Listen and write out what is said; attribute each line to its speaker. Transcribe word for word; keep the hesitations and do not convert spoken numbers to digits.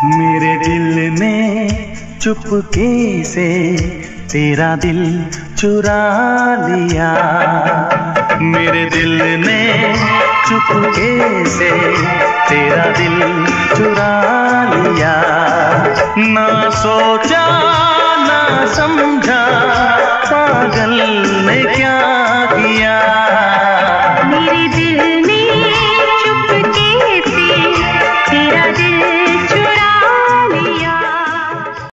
Speaker 1: मेरे दिल ने चुपके से तेरा दिल चुरा लिया। मेरे दिल ने चुपके से तेरा दिल चुरा लिया। ना सो